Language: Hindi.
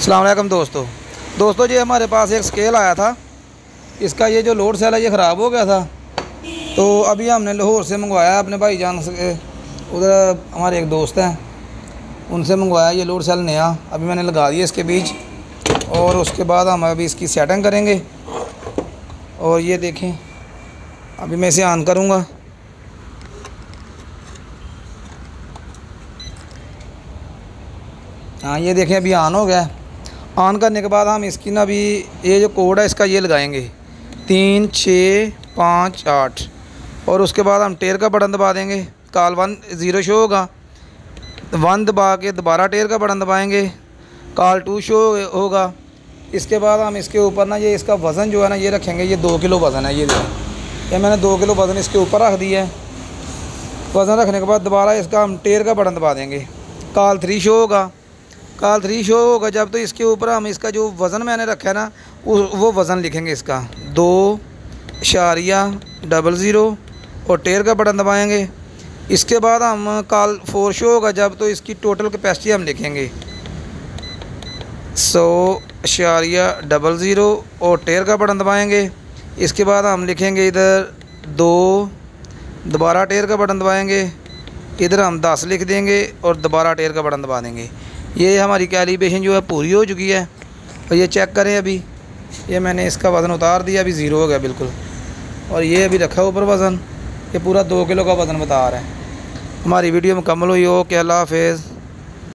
अस्सलाम वालेकुम दोस्तों जी हमारे पास एक स्केल आया था। इसका ये जो लोड सेल है ये ख़राब हो गया था, तो अभी हमने लाहौर से मंगवाया अपने भाईजान से। उधर हमारे एक दोस्त हैं, उनसे मंगवाया ये लोड सेल नया। अभी मैंने लगा दिया इसके बीच, और उसके बाद हम अभी इसकी सेटिंग करेंगे। और ये देखें, अभी मैं इसे ऑन करूँगा। हाँ ये देखें अभी ऑन हो गया। ऑन करने के बाद हम इसकी ना अभी ये जो कोड है इसका ये लगाएंगे 3 6 5 8, और उसके बाद हम टेर का बटन दबा देंगे। कॉल 1 0 शो होगा, 1 दबा के दोबारा टेर का बटन दबाएंगे, कॉल 2 शो होगा। इसके बाद हम इसके ऊपर ना ये इसका वज़न जो है ना ये रखेंगे। ये 2 किलो वज़न है। ये मैंने 2 किलो वज़न इसके ऊपर रख दिया है। वज़न रखने के बाद दोबारा इसका हम टेर का बटन दबा देंगे, कॉल 3 शो होगा। कॉल 3 शो होगा जब, तो इसके ऊपर हम इसका जो वज़न मैंने रखा है ना वो वज़न लिखेंगे इसका 2.00 और टेर का बटन दबाएंगे। इसके बाद हम कॉल 4 शो होगा जब, तो इसकी टोटल कैपेसिटी हम लिखेंगे 100.00 और टेर का बटन दबाएंगे। इसके बाद हम लिखेंगे इधर 2, दोबारा टेर का बटन दबाएंगे, इधर हम 10 लिख देंगे और दोबारा टेर का बटन दबा देंगे। ये हमारी कैलिब्रेशन जो है पूरी हो चुकी है। और ये चेक करें, अभी ये मैंने इसका वज़न उतार दिया, अभी 0 हो गया बिल्कुल। और ये अभी रखा ऊपर वज़न, ये पूरा 2 किलो का वज़न बता रहा है। हमारी वीडियो मुकम्मल हुई हो। अल्लाह हाफ़िज़।